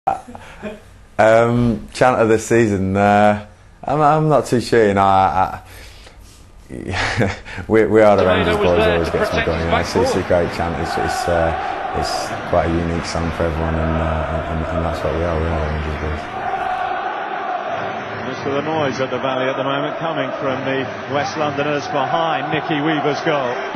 Chant of the season. I'm not too sure. You know, we are the Rangers boys. Always gets me going. It's a great chant. It's quite a unique song for everyone, and that's what we are. We are the Rangers boys. Most of the noise at the Valley at the moment coming from the West Londoners behind Nicky Weaver's goal.